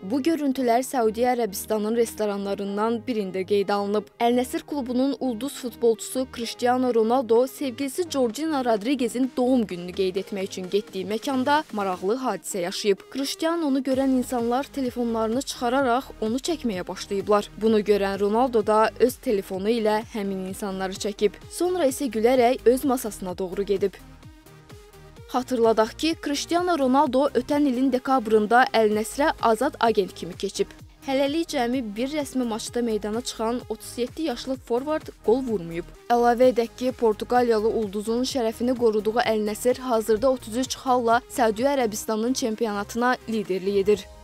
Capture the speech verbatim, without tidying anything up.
Bu görüntülər Səudiyyə Ərəbistanının restoranlarından birində qeydə alınıb. Əl-Nəsir klubunun ulduz futbolçusu Cristiano Ronaldo sevgilisi Georgina Rodriguez'in doğum gününü qeyd etmək üçün getdiyi məkanda maraqlı hadisə yaşayıb. Cristiano'nu görən insanlar telefonlarını çıxararaq onu çəkməyə başlayıblar. Bunu görən Ronaldo da öz telefonu ilə həmin insanları çəkib. Sonra isə gülərək öz masasına doğru gedib. Xatırladaq ki, Cristiano Ronaldo ötən ilin dekabrında Əl-Nəsrə azad agent kimi keçib. Hələlik cəmi bir rəsmi maçda meydana çıxan otuz yeddi yaşlı forvard qol vurmayıb. Əlavə edək ki, Portuqaliyalı ulduzun şərəfini qoruduğu Əl-Nəsir hazırda otuz üç xalla Səudiyyə Ərəbistanının çempionatına liderlik edir.